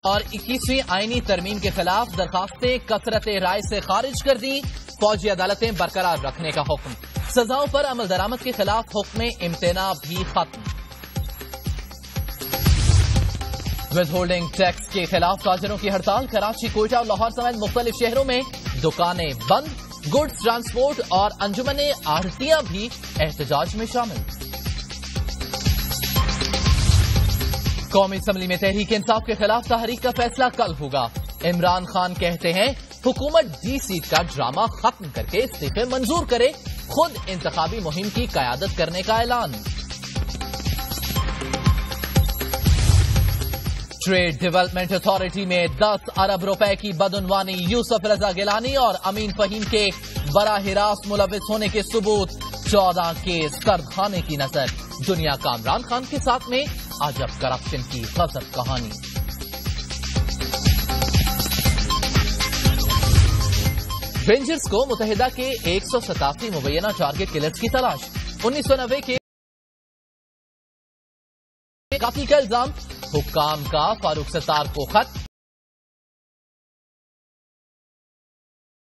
اور 21ویں آئینی ترمیم کے خلاف درخواستیں کثرت رائے سے خارج کر دی. فوجی عدالتیں برقرار رکھنے کا حکم. سزاؤں پر عمل درآمد کے خلاف حکم امتناع بھی ختم. ود ہولڈنگ ٹیکس کے خلاف تاجروں کی ہڑتال. کراچی، کوئٹہ اور لاہور سمیت مختلف شہروں میں دکانیں بند. گڈز ٹرانسپورٹ اور انجمن آڑھتیاں بھی احتجاج میں شامل. قومی اسمبلی میں تحریک انصاف کے خلاف تحریک کا فیصلہ کل ہوگا. عمران خان کہتے ہیں حکومت ڈی سیٹ کا ڈرامہ ختم کر کے استعفے منظور کرے. خود انتخابی مہم کی قیادت کرنے کا اعلان. ٹریڈ ڈیولپمنٹ اتھارٹی میں 10 ارب روپے کی بدعنوانی. یوسف رضا گیلانی اور امین فہیم کے براہ راست ملوث ہونے کے ثبوت. 14 کیس سرد خانے کی نظر. دنیا کا عمران خان کے ساتھ میں عجب کرپشن کی غضب کہانی. رینجرز کو متحدہ کے 187 مبینہ ٹارگٹ کلرز کی تلاش. 1990 کے قتل کا الزام. حکام کا فاروق ستار کو خط.